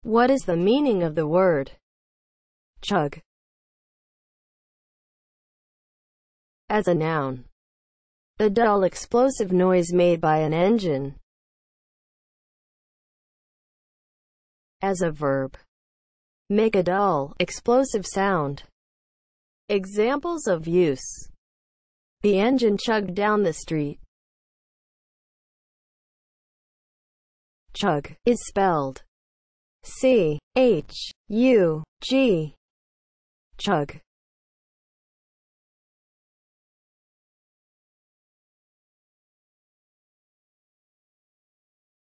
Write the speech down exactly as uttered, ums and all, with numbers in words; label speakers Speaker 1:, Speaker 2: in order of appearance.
Speaker 1: What is the meaning of the word chug? As a noun, the dull explosive noise made by an engine. As a verb, make a dull, explosive sound. Examples of use: the engine chugged down the street. Chug is spelled C H U G. Chug.